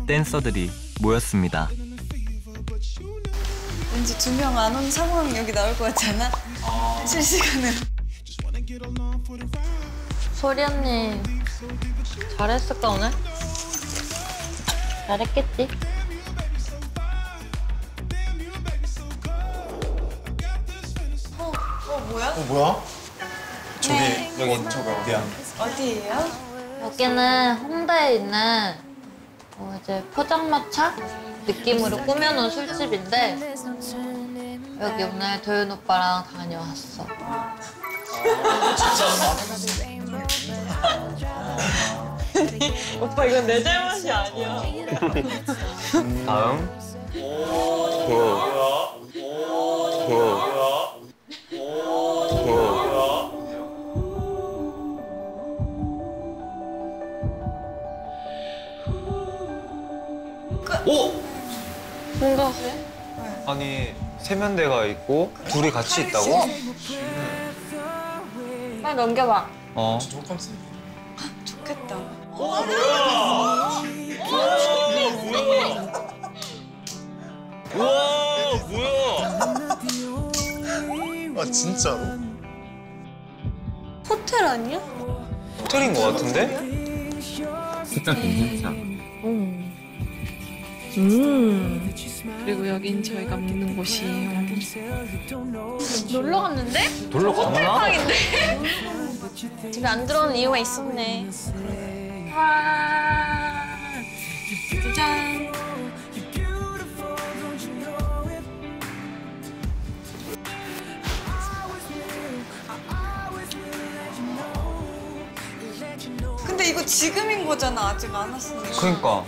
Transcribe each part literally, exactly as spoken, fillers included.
댄서들이 모였습니다. 왠지 두 명 안 온 상황 여기 나올 것 같잖아? 아... 실시간으로. 소리 언니 잘했을까 오늘? 잘했겠지? 어, 어 뭐야? 어 뭐야? 저기 네. 여기 저기 어디야? 어디예요? 여기는 홍대에 있는 어, 이제 포장마차 느낌으로 꾸며놓은 술집인데 여기 오늘 도윤 오빠랑 다녀왔어. 오빠 이건 내 잘못이 아니야. 다음. 오. 오. 오! 뭔가 아니 세면대가 있고 둘이 같이 있다고? 빨리 넘겨봐. 어. 좋겠다. 와 뭐야? 와 뭐야? 아 진짜로? 호텔 아니야? 호텔인 것 같은데? 진짜 괜찮다. 음. 음. 그리고 여긴 저희가 묵는 곳이에요. 놀러 갔는데? 놀러 갔나? 호텔방인데? 집에 안 들어오는 이유가 있었네. 와. 짠. 근데 이거 지금인 거잖아. 아직 안 왔으니까. 그러니까.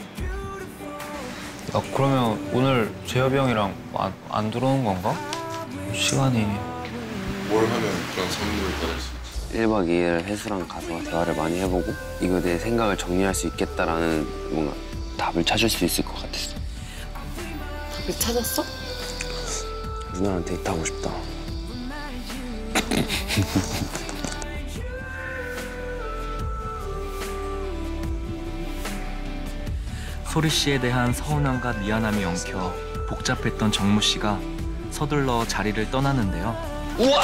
야 그러면 오늘 재엽이 형이랑 안, 안 들어오는 건가? 시간이. 뭘 하면 그런 선물을 받을 수 있지? 일 박 이 일 혜수랑 가서 대화를 많이 해보고 이거 내 생각을 정리할 수 있겠다라는 뭔가 답을 찾을 수 있을 것 같았어. 답을 찾았어? 누나랑 데이트하고 싶다. 소리 씨에 대한 서운함과 미안함이 엉켜 복잡했던 정무 씨가 서둘러 자리를 떠나는데요. 우와!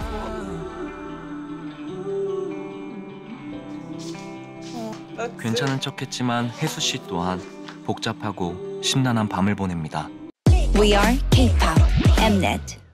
괜찮은 척했지만 혜수 씨 또한 복잡하고 심란한 밤을 보냅니다. We are K-pop Mnet.